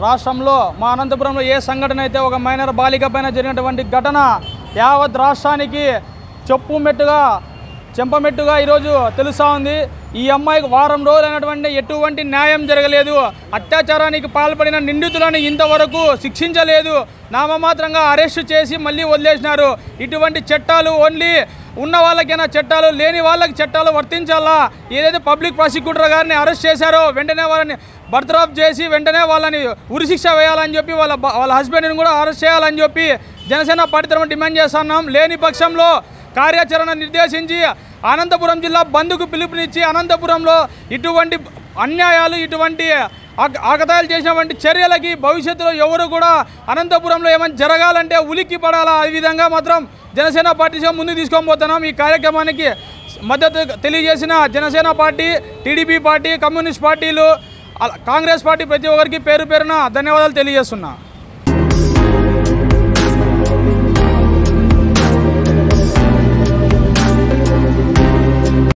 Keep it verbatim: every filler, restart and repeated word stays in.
రాష్ట్రంలో మా అనంతపురంలో ఏ సంఘటన అయితే ఒక మైనర్ బాలిక పైన జరిగినటువంటి ఘటన యావత్ రాష్ట్రానికి చెప్పు మెట్టుగా చెంపమెట్టుగా ఈరోజు తెలుస్తూ ఉంది. ఈ అమ్మాయికి వారం రోజులైనటువంటి ఎటువంటి న్యాయం జరగలేదు. అత్యాచారానికి పాల్పడిన నిందితులను ఇంతవరకు శిక్షించలేదు. నామమాత్రంగా అరెస్టు చేసి మళ్ళీ వదిలేసినారు. ఇటువంటి చట్టాలు ఓన్లీ ఉన్న వాళ్ళకైనా చట్టాలు, లేని వాళ్ళకి చట్టాలు వర్తించాలా? ఏదైతే పబ్లిక్ ప్రాసిక్యూటర్ గారిని అరెస్ట్ చేశారో వెంటనే వాళ్ళని బర్తరఫ్ చేసి వెంటనే వాళ్ళని ఉరిశిక్ష వేయాలని చెప్పి వాళ్ళ వాళ్ళ హస్బెండ్ని కూడా అరెస్ట్ చేయాలని చెప్పి జనసేన పార్టీ తరఫున డిమాండ్ చేస్తున్నాం. లేని పక్షంలో కార్యాచరణ నిర్దేశించి అనంతపురం జిల్లా బంద్కు పిలుపునిచ్చి అనంతపురంలో ఇటువంటి అన్యాయాలు, ఇటువంటి ఆగతాయాలు చేసినటువంటి చర్యలకి భవిష్యత్తులో ఎవరు కూడా అనంతపురంలో ఏమైనా జరగాలంటే ఉలిక్కి పడాలా. ఈ విధంగా మాత్రం జనసేన పార్టీగా ముందుకు తీసుకొని పోతున్నాం. ఈ కార్యక్రమానికి మద్దతు తెలియజేసిన Janasena party, TDP party, communist పార్టీలు, కాంగ్రెస్ పార్టీ ప్రతి ఒక్కరికి పేరు పేరున ధన్యవాదాలు తెలియజేస్తున్నా.